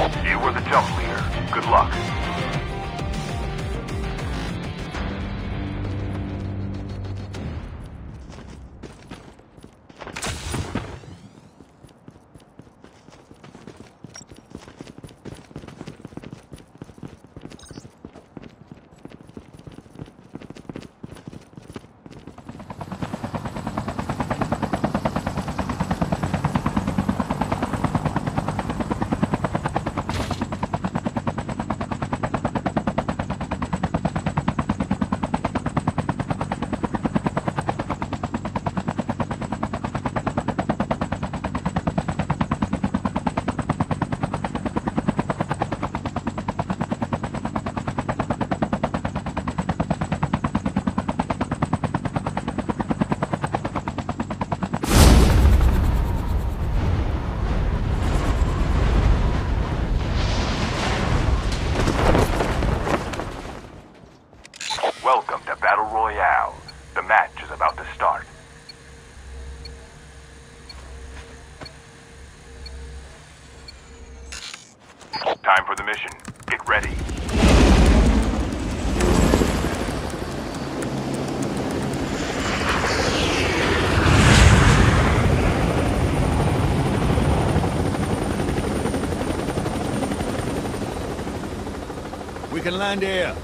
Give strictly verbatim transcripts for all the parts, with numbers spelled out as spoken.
You were the jump leader. Good luck. Welcome to Battle Royale. The match is about to start. Time for the mission. Get ready. We can land here.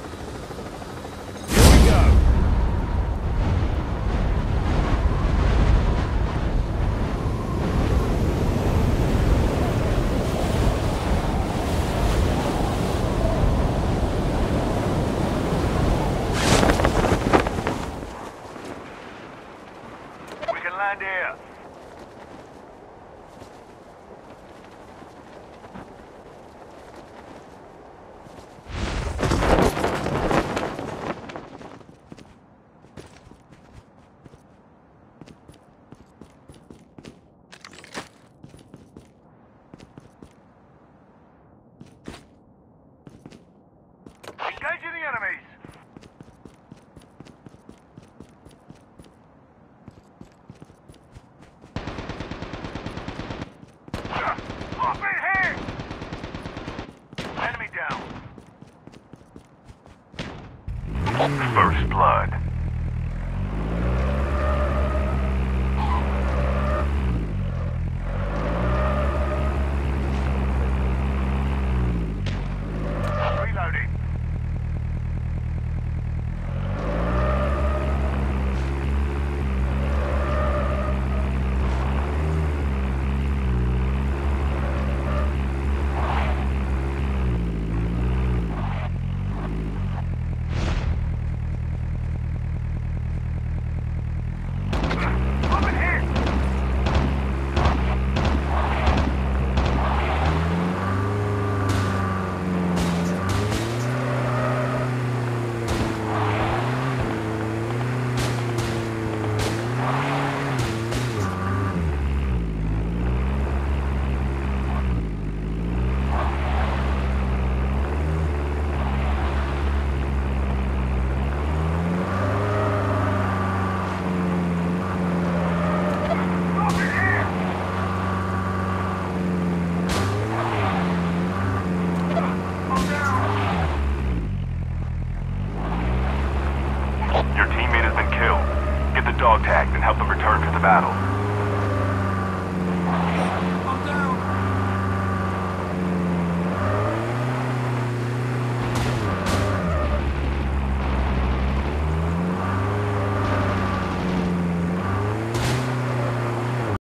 Land here. Engaging the enemies. First blood. Reloading. Your teammate has been killed. Get the dog tagged and help them return to the battle.